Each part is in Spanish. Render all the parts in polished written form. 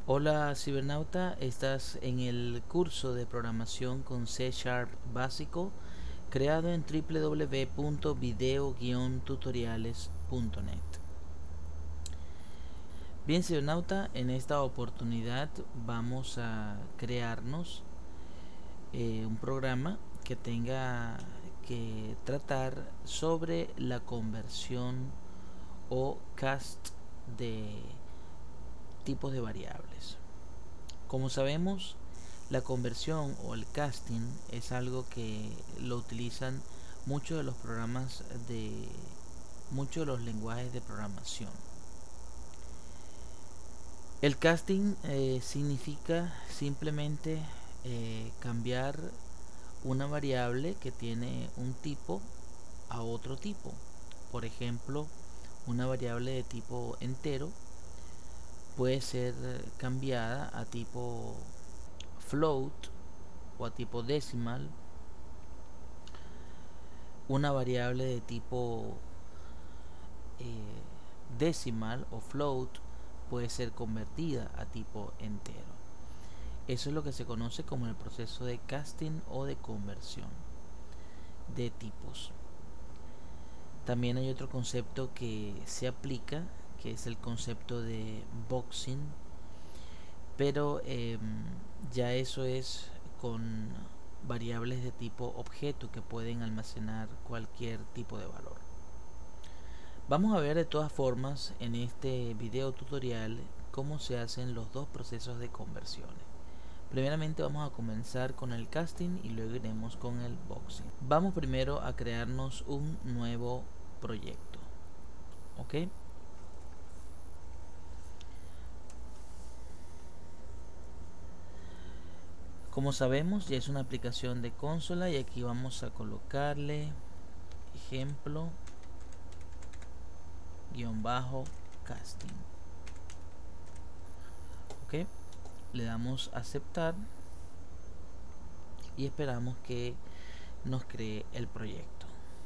Hola cibernauta, estás en el curso de programación con C Sharp básico creado en www.video-tutoriales.net. Bien cibernauta, en esta oportunidad vamos a crearnos un programa que tenga que tratar sobre la conversión o cast de tipos de variables. Como sabemos, la conversión o el casting es algo que lo utilizan muchos de los programas de muchos de los lenguajes de programación. El casting significa simplemente cambiar una variable que tiene un tipo a otro tipo. Por ejemplo, una variable de tipo entero puede ser cambiada a tipo float o a tipo decimal. Una variable de tipo eh, decimal o float puede ser convertida a tipo entero. Eso es lo que se conoce como el proceso de casting o de conversión de tipos. También hay otro concepto que se aplica, que es el concepto de boxing, pero ya eso es con variables de tipo objeto que pueden almacenar cualquier tipo de valor. Vamos a ver de todas formas en este video tutorial cómo se hacen los dos procesos de conversiones. Primeramente vamos a comenzar con el casting y luego iremos con el boxing. Vamos primero a crearnos un nuevo proyecto. ¿Ok? Como sabemos, ya es una aplicación de consola y aquí vamos a colocarle ejemplo casting. ¿Ok? Le damos a aceptar y esperamos que nos cree el proyecto.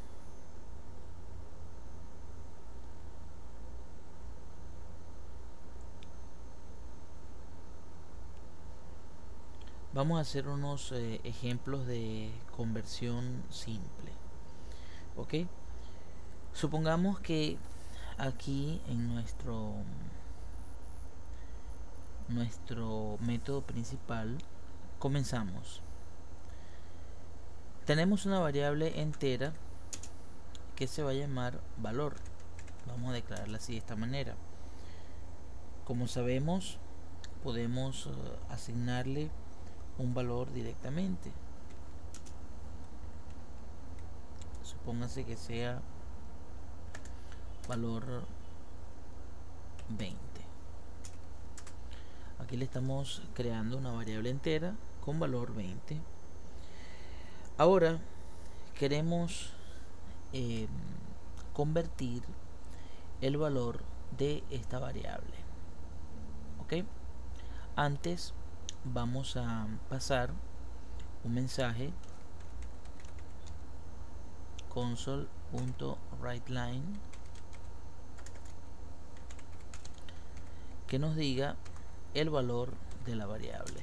Vamos a hacer unos ejemplos de conversión simple. ¿Ok? Supongamos que aquí en nuestro método principal comenzamos. Tenemos una variable entera que se va a llamar valor. Vamos a declararla así de esta manera. Como sabemos, podemos asignarle un valor directamente. Supóngase que sea valor 20. Aquí le estamos creando una variable entera con valor 20. Ahora queremos eh, convertir el valor de esta variable. ¿Ok? Antes vamos a pasar un mensaje console.writeLine que nos diga el valor de la variable.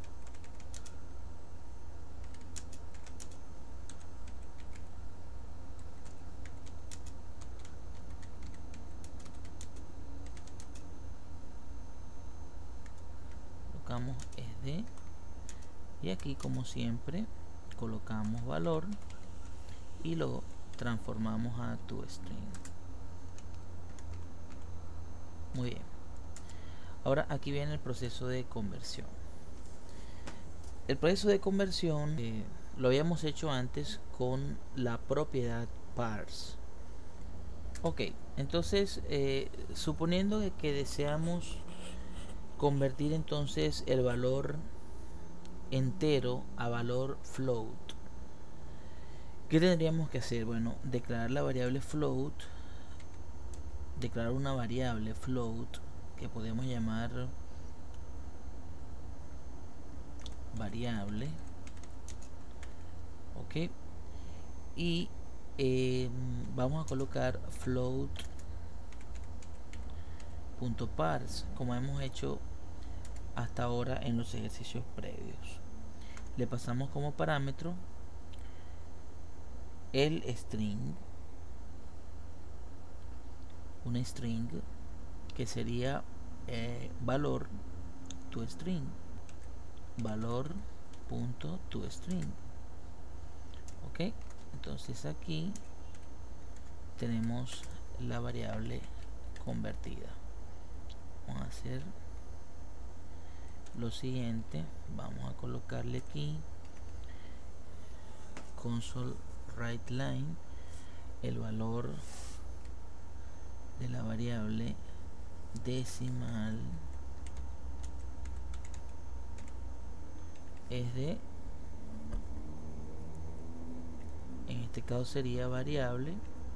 Colocamos SD y aquí, como siempre, colocamos valor y lo transformamos a toString. Muy bien. Ahora aquí viene el proceso de conversión. El proceso de conversión lo habíamos hecho antes con la propiedad parse. Ok, entonces suponiendo que deseamos convertir entonces el valor entero a valor float, ¿qué tendríamos que hacer? Bueno, declarar la variable float, declarar una variable float que podemos llamar variable, ok, y vamos a colocar float.parse como hemos hecho hasta ahora en los ejercicios previos. Le pasamos como parámetro el string, un string que sería valor toString, valor.toString. ok, entonces aquí tenemos la variable convertida. Vamos a hacer lo siguiente, vamos a colocarle aquí console writeLine, el valor de la variable decimal es de, en este caso sería variable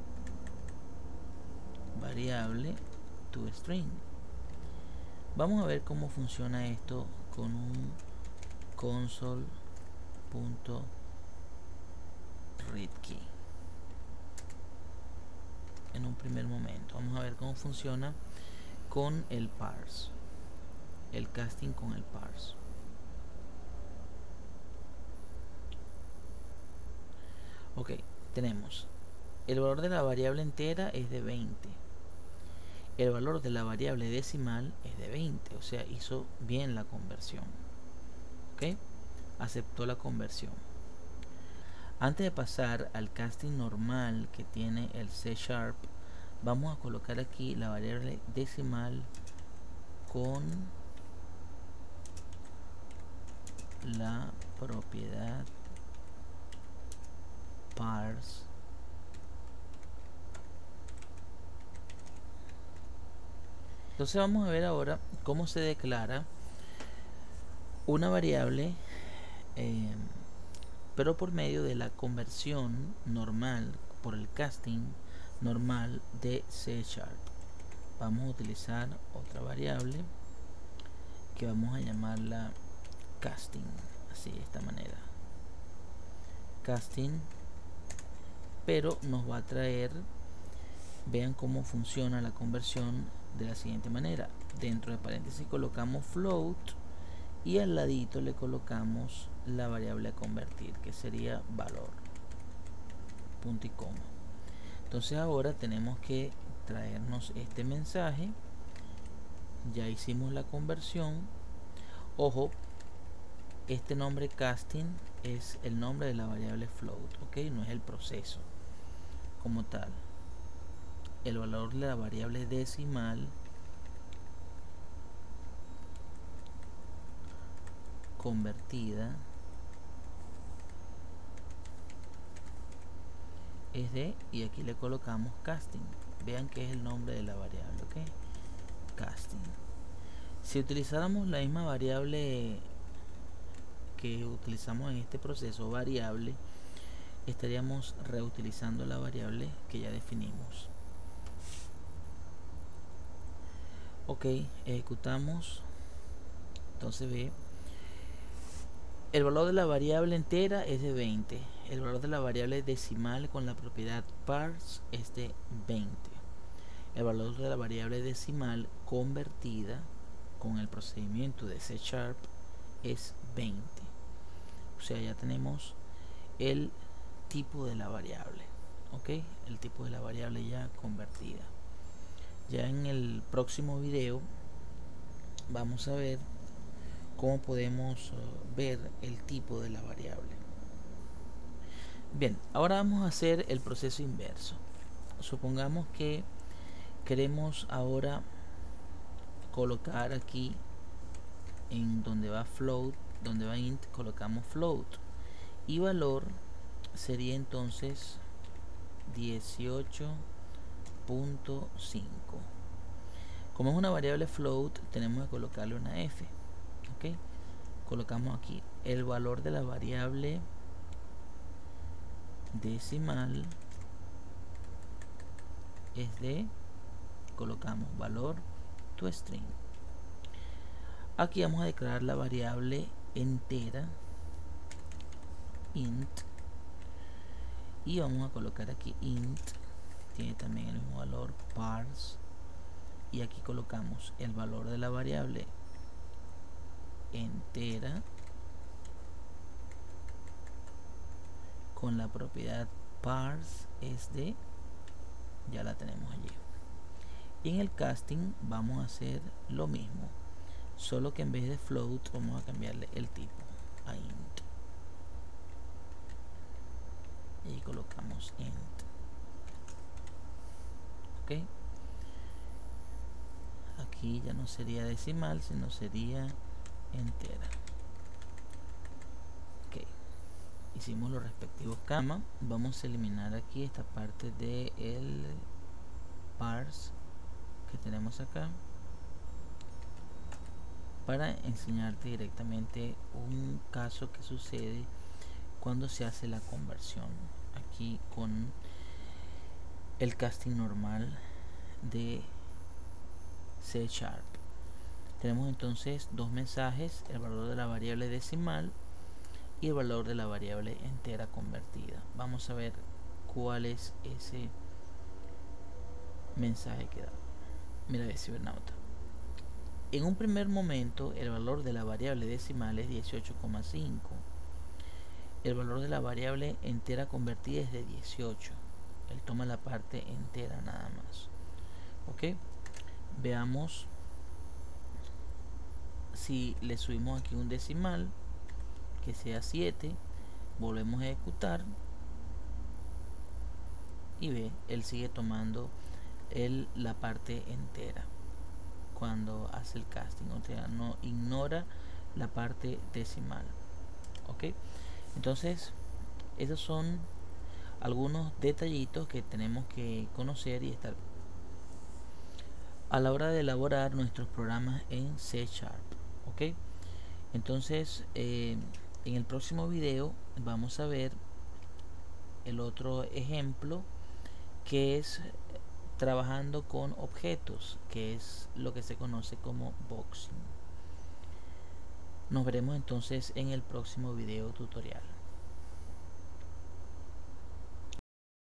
toString. Vamos a ver cómo funciona esto con un console.readKey. En un primer momento vamos a ver cómo funciona con el parse, el casting con el parse. Ok, tenemos el valor de la variable entera es de 20, el valor de la variable decimal es de 20, o sea, hizo bien la conversión. Ok, aceptó la conversión. Antes de pasar al casting normal que tiene el C#, vamos a colocar aquí la variable decimal con la propiedad parse Entonces vamos a ver ahora cómo se declara una variable, pero por medio de la conversión normal, por el casting normal de C#. Vamos a utilizar otra variable que vamos a llamarla casting, así de esta manera, casting, pero nos va a traer, vean cómo funciona la conversión de la siguiente manera. Dentro de paréntesis colocamos float y al ladito le colocamos la variable a convertir, que sería valor, punto y coma. Entonces ahora tenemos que traernos este mensaje. Ya hicimos la conversión. Ojo, este nombre casting es el nombre de la variable float, ok, no es el proceso como tal. El valor de la variable decimal convertida es de, y aquí le colocamos casting. Vean que es el nombre de la variable, ok, casting. Si utilizáramos la misma variable que utilizamos en este proceso, variable, estaríamos reutilizando la variable que ya definimos. Ok, ejecutamos. Entonces ve, el valor de la variable entera es de 20, el valor de la variable decimal con la propiedad parse es de 20, el valor de la variable decimal convertida con el procedimiento de C# es 20. O sea, ya tenemos el tipo de la variable, ok, el tipo de la variable ya convertida. Ya en el próximo video vamos a ver cómo podemos ver el tipo de la variable. Bien, ahora vamos a hacer el proceso inverso. Supongamos que queremos ahora colocar aquí en donde va float, donde va int, colocamos float y valor sería entonces 18.5. Como es una variable float, tenemos que colocarle una f. ok, colocamos aquí el valor de la variable decimal es de, colocamos valor toString. Aquí vamos a declarar la variable entera int y vamos a colocar aquí int, tiene también el mismo valor parse, y aquí colocamos el valor de la variable entera con la propiedad parseSD, ya la tenemos allí. Y en el casting vamos a hacer lo mismo, solo que en vez de float vamos a cambiarle el tipo a int y colocamos int. Ok, aquí ya no sería decimal, sino sería entera. Ok, hicimos los respectivos cambios. Vamos a eliminar aquí esta parte de el parse que tenemos acá para enseñarte directamente un caso que sucede cuando se hace la conversión aquí con el casting normal de C#. Tenemos entonces dos mensajes: el valor de la variable decimal y el valor de la variable entera convertida. Vamos a ver cuál es ese mensaje que da. Mira, cibernauta. En un primer momento el valor de la variable decimal es 18,5. El valor de la variable entera convertida es de 18. Él toma la parte entera nada más. Ok, veamos si le subimos aquí un decimal que sea 7. Volvemos a ejecutar y ve, él sigue tomando la parte entera cuando hace el casting, o sea, no ignora la parte decimal. Ok, entonces esos son algunos detallitos que tenemos que conocer y estar a la hora de elaborar nuestros programas en C#. Ok, entonces en el próximo video vamos a ver el otro ejemplo, que es trabajando con objetos, que es lo que se conoce como boxing. Nos veremos entonces en el próximo video tutorial.